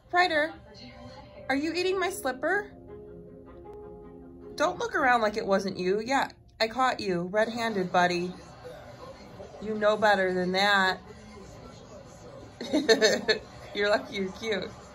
Ryder, are you eating my slipper? Don't look around like it wasn't you. Yeah, I caught you red-handed, buddy. You know better than that. You're lucky you're cute.